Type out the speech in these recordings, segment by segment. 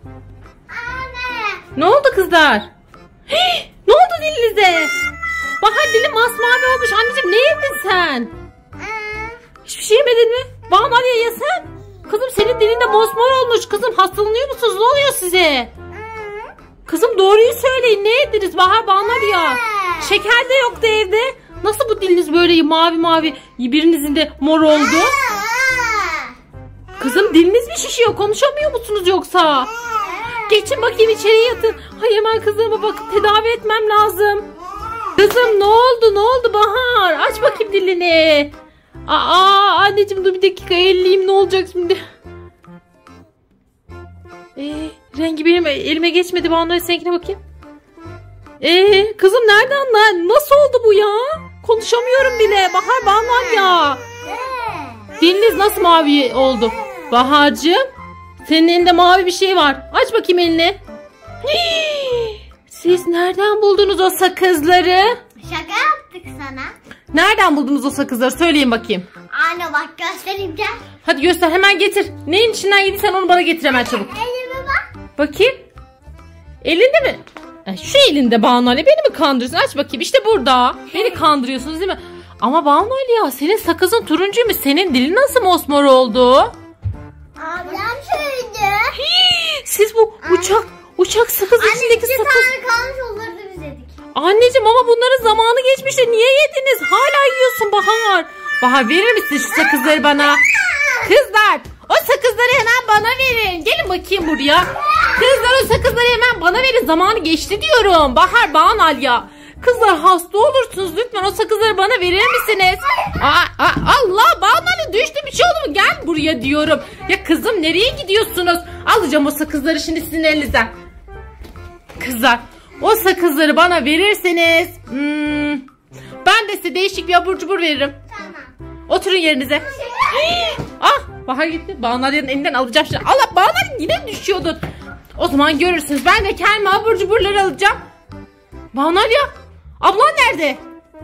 Ne oldu kızlar? Ne oldu dilinize? Bahar dilin masmavi olmuş. Anneciğim ne yedin sen? Hiçbir şey yemedin mi? Banu Aliye ya sen? Kızım senin dilinde mosmor olmuş. Kızım hastalanıyor musunuz? Ne oluyor size? Kızım doğruyu söyleyin. Ne yediniz Bahar, Banu Aliye? Şeker de yoktu evde. Nasıl bu diliniz böyle mavi mavi? Birinizin de mor oldu. Kızım diliniz mi şişiyor? Konuşamıyor musunuz yoksa? Geçin bakayım içeriye yatın. Hay hemen kızıma bakıp tedavi etmem lazım. Kızım ne oldu? Ne oldu Bahar? Aç bakayım dilini. Anneciğim dur bir dakika elleyeyim, ne olacak şimdi? Rengi benim elime geçmedi. Bahar seninkine bakayım. Kızım nereden? Nasıl oldu bu ya? Konuşamıyorum bile. Bahar, Bahar ya. Diliniz nasıl mavi oldu? Bahar'cığım senin elinde mavi bir şey var. Aç bakayım elini. Siz nereden buldunuz o sakızları? Şaka yaptık sana. Nereden buldunuz o sakızları? Söyleyin bakayım. Anne bak göstereyim gel. Hadi göster, hemen getir. Neyin içinden yediysen onu bana getir hemen çabuk. Elime bak. Bakayım. Elinde mi? Şu elinde Banu Ali, beni mi kandırıyorsun? Aç bakayım, işte burada. Beni kandırıyorsunuz değil mi? Ama Banu Ali ya, senin sakızın turuncuymuş. Senin dilin nasıl mosmor oldu? Ablam söyledi. Siz bu uçak sakız içindeki sakız. Anne 2 tane kalmış olurdu biz yedik. Anneciğim ama bunların zamanı geçmişti. Niye yediniz? Hala yiyorsun Bahar. Bahar verir misin şu sakızları bana? Kızlar o sakızları hemen bana verin. Gelin bakayım buraya. Kızlar o sakızları hemen bana verin. Zamanı geçti diyorum. Bahar, Banu Alya. Kızlar hasta olursunuz. Lütfen o sakızları bana verir misiniz? Allah, Banu Alya düştü, bir şey oldu mu? Gel buraya diyorum. Ya kızım nereye gidiyorsunuz? Alacağım o sakızları şimdi sizin elinizden. Kızlar o sakızları bana verirseniz ben de size değişik bir abur cubur veririm. Tamam. Oturun yerinize. Bahar gitti. Banu Alya'nın elinden alacağım şimdi. Allah, Banu Alya yine düşüyordun. O zaman görürsünüz. Ben de kendime abur cuburları alacağım. Banu Alya, ablan nerede?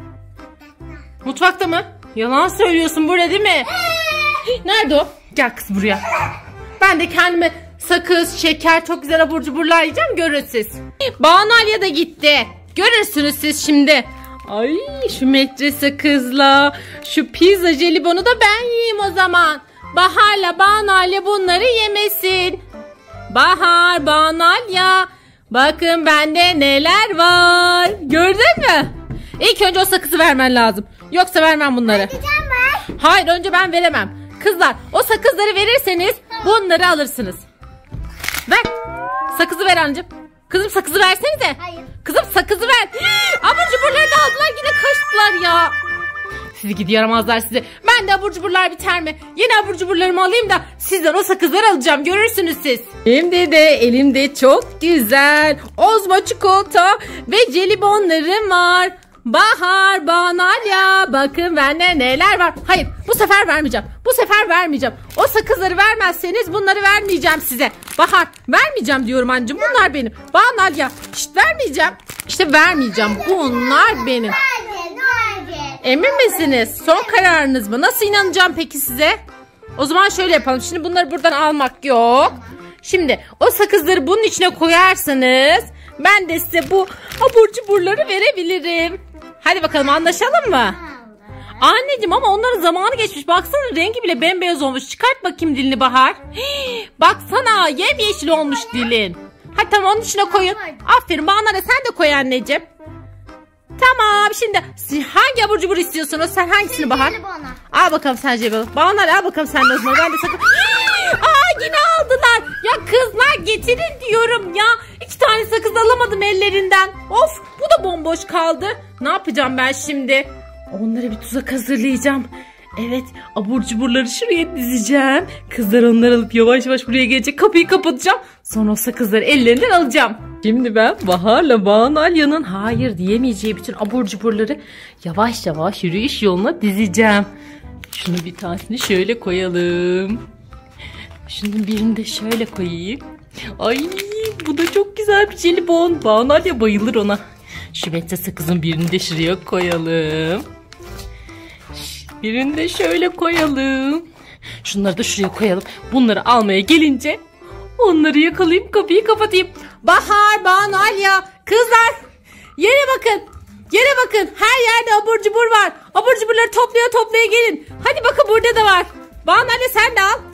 Mutfakta mı? Yalan söylüyorsun, burada değil mi? Nerede o? Gel kız buraya. Ben de kendime sakız, şeker, çok güzel abur cuburlar yiyeceğim, görürsünüz siz. Banu Alya da gitti. Görürsünüz siz şimdi. Ay şu metre sakızla şu pizza jelibonu da ben yiyeyim o zaman. Bahar'la Banu Alya bunları yemesin. Bahar, Banu Alya, bakın bende neler var. Gördün mü? İlk önce o sakızı vermen lazım. Yoksa vermem bunları. Hayır, önce ben veremem. Kızlar o sakızları verirseniz bunları alırsınız. Ver. Sakızı ver anneciğim. Kızım sakızı versenize. Hayır. Kızım sakızı ver. Abur cuburları da aldılar, yine kaçtılar ya. Sizi gidi yaramazlar sizi. Ben de abur cuburlar biter mi? Yeni abur cuburlarımı alayım da sizden o sakızları alacağım. Görürsünüz siz. Şimdi de elimde çok güzel Ozmo çikolata ve jelibonlarım var. Bahar, Banu Alya, bakın bende neler var. Hayır, bu sefer vermeyeceğim. Bu sefer vermeyeceğim. O sakızları vermezseniz bunları vermeyeceğim size. Bahar, vermeyeceğim diyorum anneciğim. Bunlar benim. Banu Alya, vermeyeceğim. İşte vermeyeceğim. Bunlar benim. Emin misiniz? Son kararınız mı? Nasıl inanacağım peki size? O zaman şöyle yapalım. Şimdi bunları buradan almak yok. Şimdi o sakızları bunun içine koyarsanız ben de size bu abur cuburları verebilirim. Hadi bakalım, anlaşalım mı? Anneciğim ama onların zamanı geçmiş. Baksana rengi bile bembeyaz olmuş. Çıkart bakayım dilini Bahar. Baksana yemyeşil olmuş dilin. Hadi tamam, onun içine koyun. Aferin Banu Alya, sen de koy anneciğim. Tamam, şimdi hangi abur cubur istiyorsunuz? Sen hangisini Bahar? Al bakalım sen jelibon. Banu Alya al bakalım sen de o zaman. Ben de sakın. Yine aldılar. Ya kızlar getirin diyorum ya. 2 tane sakız alamadım ellerinden. Of, bu da bomboş kaldı. Ne yapacağım ben şimdi? Onlara bir tuzak hazırlayacağım. Evet, abur cuburları şuraya dizeceğim. Kızlar onları alıp yavaş yavaş buraya gelecek. Kapıyı kapatacağım. Sonra o sakızları ellerinden alacağım. Şimdi ben Bahar'la Banu Alya'nın hayır diyemeyeceği bütün abur cuburları yavaş yavaş yürüyüş yoluna dizeceğim. Şunu bir tanesini şöyle koyalım. Şunun birini de şöyle koyayım. Ay, bu da çok güzel bir jelibon. Banu Alya bayılır ona. Şu metre sakızın birini de şuraya koyalım. Birini de şöyle koyalım. Şunları da şuraya koyalım. Bunları almaya gelince Onları yakalayayım, kapıyı kapatayım. Bahar, Banu, Alya, kızlar. Yere bakın. Yere bakın. Her yerde abur cubur var. Abur cuburları toplaya gelin. Hadi bakın burada da var. Banu, Alya sen de al.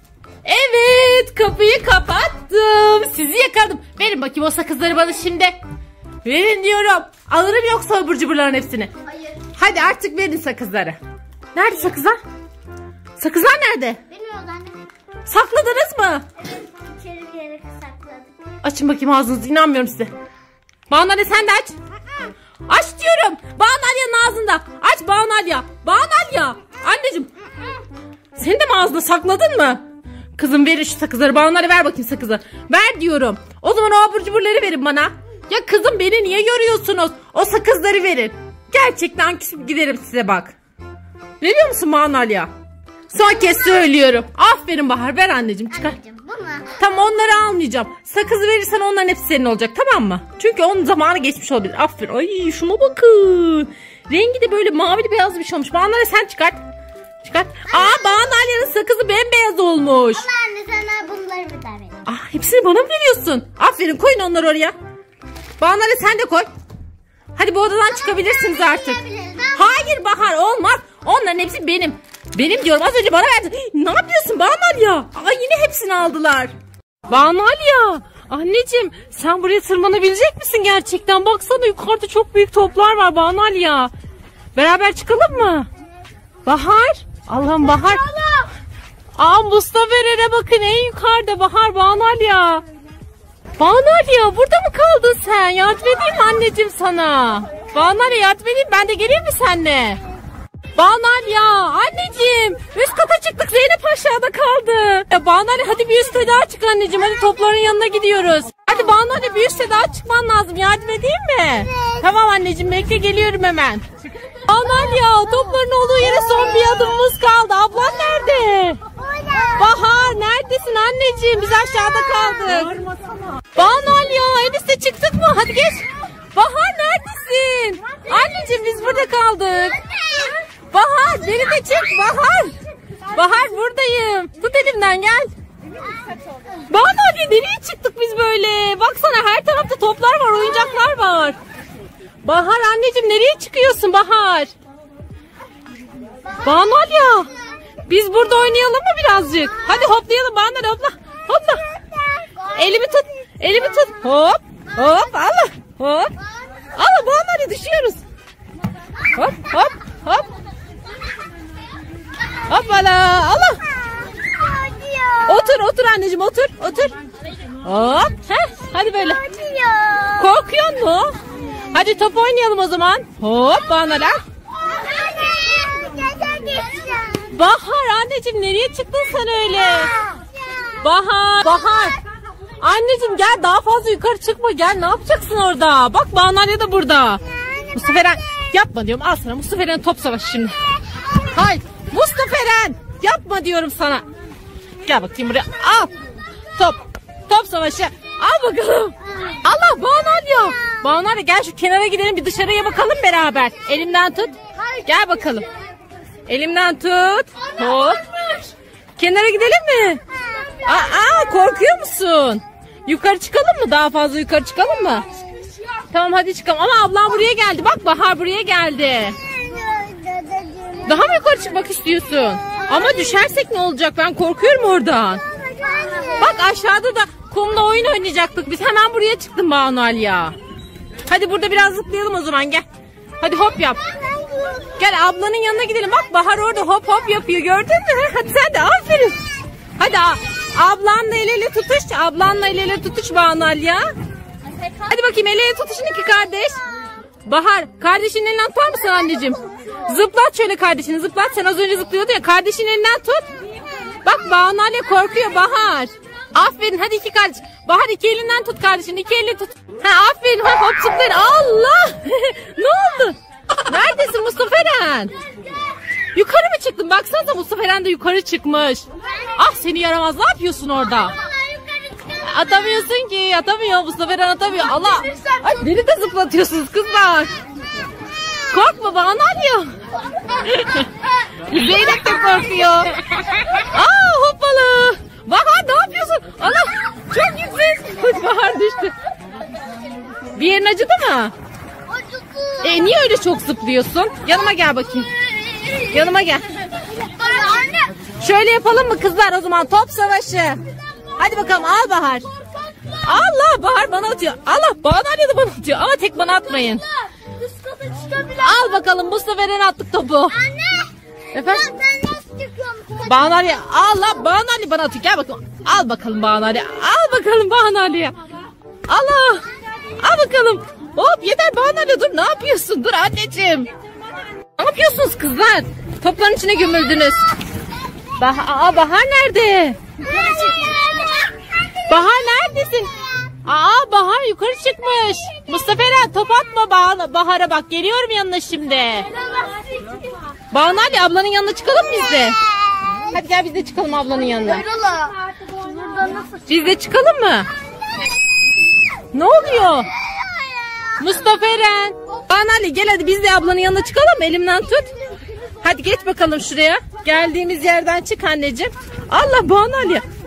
Evet, kapıyı kapattım. Sizi yakaladım. Verin bakayım o sakızları bana şimdi. Verin diyorum. Alırım yoksa abur cuburların hepsini. Hayır. Hadi artık verin sakızları. Nerede sakızlar? Sakızlar nerede? Bilmiyoruz anne. Sakladınız mı? Evet. İçeri bir yere sakladık. Açın bakayım ağzınızı, inanmıyorum size. Banu Alya sen de aç. Aç diyorum. Banu Alya'nın ağzında. Aç Banu Alya. Banu Alya. Anneciğim. Sen de mi ağzına sakladın mı? Kızım verin şu sakızları. Banu Alya ver bakayım sakızı. Ver diyorum. O zaman o abur cuburları verin bana. Ya kızım beni niye yoruyorsunuz? O sakızları verin. Gerçekten küsüp giderim size bak. Veriyor musun Banu Alya? Son kez söylüyorum. Aferin Bahar, ver anneciğim, çıkar. Anneciğim bunu. Tamam, onları almayacağım. Sakızı verirsen onların hepsi senin olacak, tamam mı? Çünkü onun zamanı geçmiş olabilir. Aferin. Ay şuna bakın. Rengi de böyle mavili beyaz bir şey olmuş. Banu Alya sen çıkart. Çıkart. Aa, Banu Alya'nın sakızı bembeyaz olmuş. Ama anne sana bunları bir daha vereyim. Aa, hepsini bana mı veriyorsun? Aferin, koyun onları oraya. Banu Alya sen de koy. Hadi bu odadan çıkabilirsiniz artık. Hayır Bahar, olmaz. Onların hepsi benim. Benim diyorum, az önce bana verdin. Ne yapıyorsun Banu Alya? Aa, yine hepsini aldılar. Banu Alya, anneciğim sen buraya tırmanabilecek misin gerçekten? Baksana yukarıda çok büyük toplar var Banu Alya. Beraber çıkalım mı? Bahar. Allah'ım Bahar. Aa, Mustafa Eren'e bakın, en yukarıda Bahar, Banu Alya. Banu Alya, burada mı kaldın sen? Yardım edeyim mi anneciğim sana? Banu Alya, yardım edeyim, ben de geleyim mi seninle? Banu Alya, anneciğim üst kata çıktık, Zeynep aşağıda kaldı. Ya Banu Alya, hadi bir üste daha çık anneciğim, hadi topların yanına gidiyoruz. Hadi Banu Alya, bir üste daha çıkman lazım, yardım edeyim mi? Tamam anneciğim, bekle, geliyorum hemen. Banu Alya, topların olduğu yere son bir adımımız kaldı. Ablan nerede? Bahar, neredesin anneciğim? Biz aşağıda kaldık. Banu Alya, en üste çıktık mı? Hadi geç. Bahar neredesin? Anneciğim biz burada kaldık. Bahar, beni de çık Bahar. Bahar, buradayım. Tut elimden, gel. Banu Alya, nereye çıktık biz böyle? Baksana, her tarafta toplar var, oyuncaklar var. Bahar anneciğim, nereye çıkıyorsun Bahar? Banu Alya, biz burada oynayalım mı birazcık? Hadi hoplayalım Banu Alya, hopla. Hopla. Elimi tut. Elimi tut. Hop. Hop. Allah. Hop. Allah, Banu Alya, düşüyoruz. Hop. Hop. Hop. Hoppala. Allah. Otur. Otur anneciğim. Otur. Otur. Hop. Heh. Hadi böyle. Korkuyor mu? Hadi top oynayalım o zaman. Hop Banu Alya. Bahar anneciğim, nereye çıktın sen öyle? Bahar. Bahar. Anneciğim gel, daha fazla yukarı çıkma, gel, ne yapacaksın orada? Bak Banu Alya da burada. Mustafa Eren, yapma diyorum, al sana Mustafa Eren top savaşı şimdi. Hayır Mustafa Eren, yapma diyorum sana. Gel bakayım buraya, al. Top savaşı. Al bakalım. Allah, Banu Alya. Banu Alya, gel şu kenara gidelim, bir dışarıya bakalım beraber. Elimden tut. Gel bakalım. Elimden tut. Hop. Kenara gidelim mi? Aa, korkuyor musun? Yukarı çıkalım mı? Daha fazla yukarı çıkalım mı? Tamam hadi çıkalım. Ama ablam buraya geldi. Bak Bahar buraya geldi. Daha mı yukarı çıkmak istiyorsun? Ama düşersek ne olacak? Ben korkuyorum oradan. Bak aşağıda da kumda oyun oynayacaktık. Biz hemen buraya çıktım Banu Alya. Hadi burada biraz zıplayalım o zaman, gel. Hadi hop yap. Gel ablanın yanına gidelim. Bak Bahar orada hop hop yapıyor, gördün mü? Hadi sen de, aferin. Hadi ablanla el ele tutuş. Ablanla el ele tutuş Banu Alya. Hadi bakayım, el ele tutuşun iki kardeş. Bahar, kardeşinin elinden tutar mısın anneciğim? Zıplat şöyle kardeşini, zıplat. Sen az önce zıplıyordun ya, kardeşinin elinden tut. Bak Banu Alya korkuyor Bahar. Aferin, hadi iki kardeş. Bahar, iki elinden tut kardeşini, iki elle tut. Ha, aferin, ha, hop zıplayın. Allah. Ne oldu? Neredesin Mustafa Eren? Yukarı mı çıktın? Baksanıza, Mustafa Eren de yukarı çıkmış. Ah seni yaramaz, ne yapıyorsun orada? Atamıyorsun ki, atamıyor, Mustafa Eren atamıyor. Allah. Ay, beni de zıplatıyorsunuz kızlar. Korkma Banu Alya. Zeynep de korkuyor. Aa, hoppalı. Bahar, ne yapıyorsun? Allah. Çok yüksek. Bahar düştü. Bir yerin acıdı mı? Acıdı. Niye öyle çok zıplıyorsun? Yanıma gel bakayım. Yanıma gel. Anne. Şöyle yapalım mı kızlar o zaman? Top savaşı. Hadi bakalım al Bahar. Allah Bahar bana atıyor. Allah Bahar da bana atıyor. Ama tek bana atmayın. Al bakalım bu sefer en attık topu. Anne. Efendim? Sen nasıl çıkıyorsun? Banali Allah Banali bana atıyor. Gel bakalım. Al bakalım Banali. Al bakalım Banali'ye. Allah. Al bakalım. Hop yeter Banali dur. Ne yapıyorsun? Dur anneciğim. Ne yapıyorsunuz kızlar? Topların içine gömüldünüz. Bahar nerede? Bahar neredesin? Bahar yukarı çıkmış. Mustafa Eren top atma Bahar'a bak. Geliyorum yanına şimdi. Banali ablanın yanına çıkalım biz de. Hadi gel biz de çıkalım ablanın yanına. Biz de çıkalım mı? Ne oluyor? Mustafa Eren. Banali gel hadi biz de ablanın yanına çıkalım. Elimden tut. Hadi geç bakalım şuraya. Geldiğimiz yerden çık anneciğim. Allah Banali.